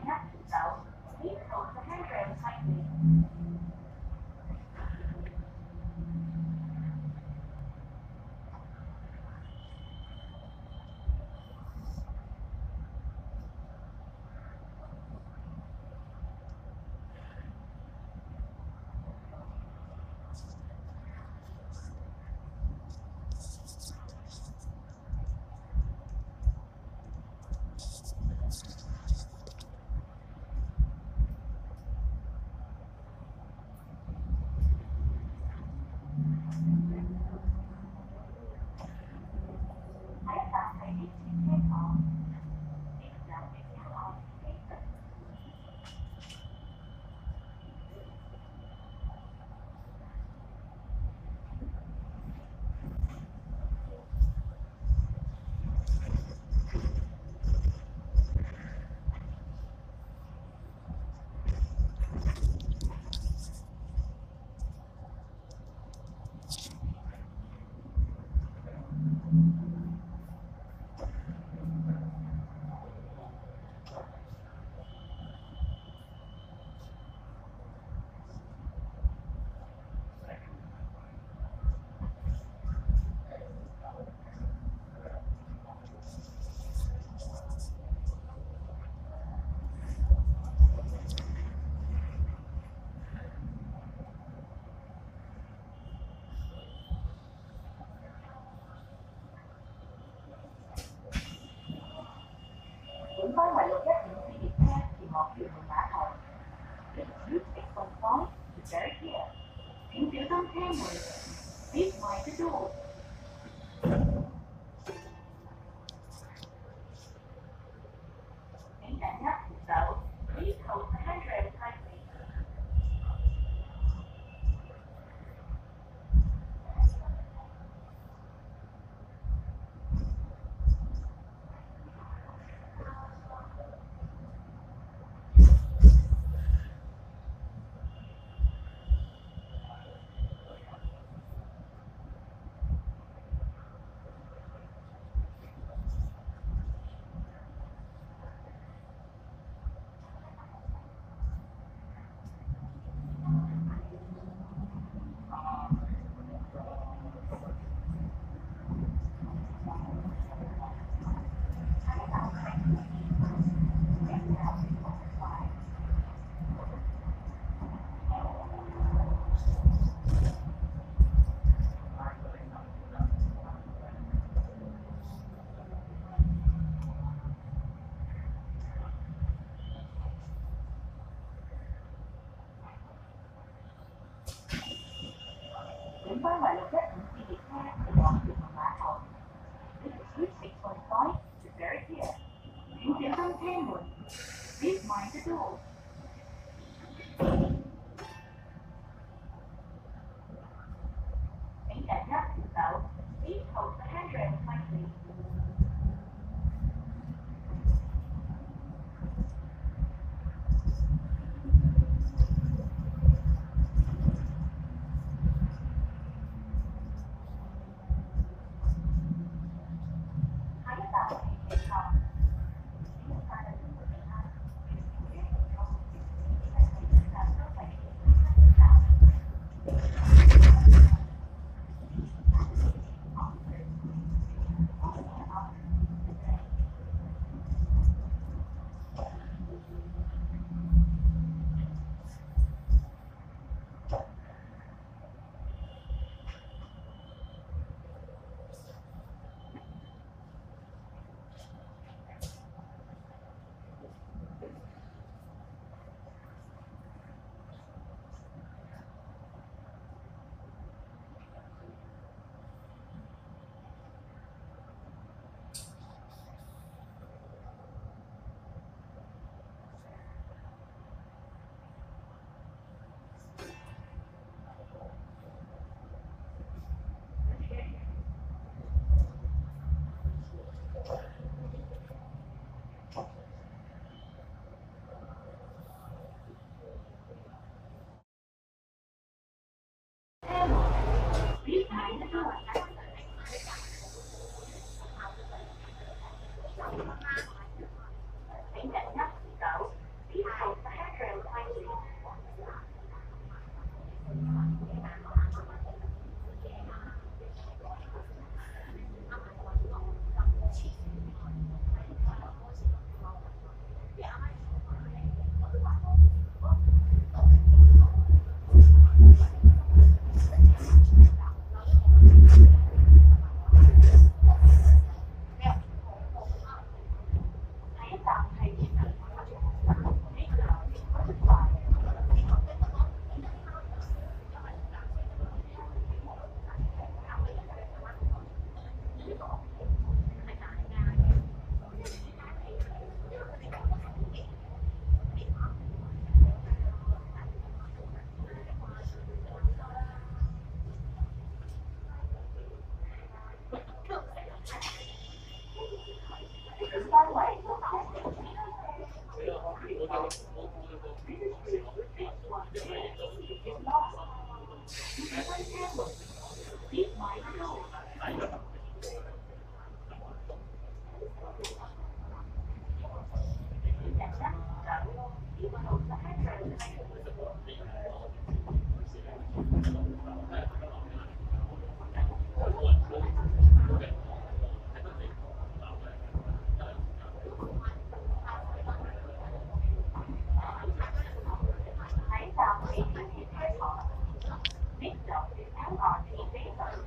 nhắc chủ tàu, please hold the handrail tightly. 警方為614列車前往屯門碼頭。Please use 615 to very clear。請小心車門。Please mind the door。請緊握扶手。Please hold the handrail tightly。警方為614列車前往屯門碼頭。This is route 615 to very clear。請小心車門。Please mind the door。請緊握扶手。Please hold the handrail tightly。下一站係地塔。 Hãy vào vị trí tiếp theo. Biết chọn để tháo gọn chi phí tự.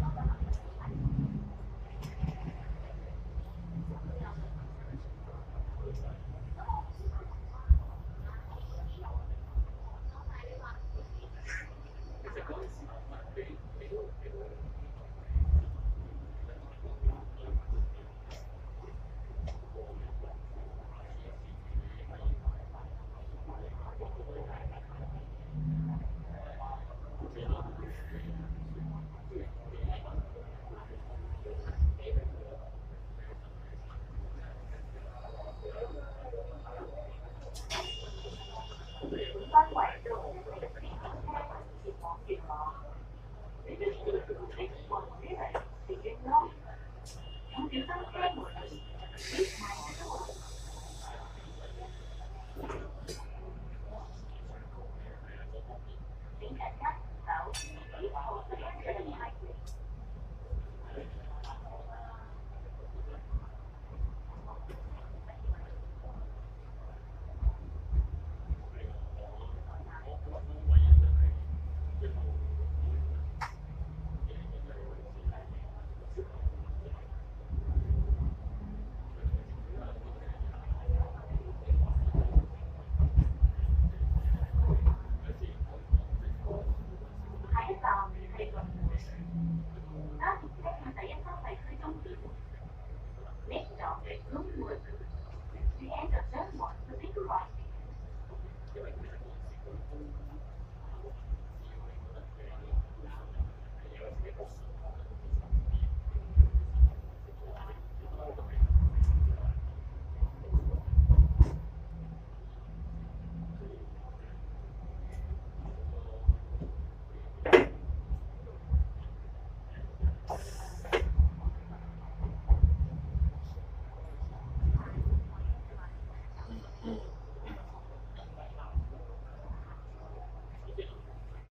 Văn ngoại đường để biết chỉ một chuyện đó. This is one theory, begin long. Computer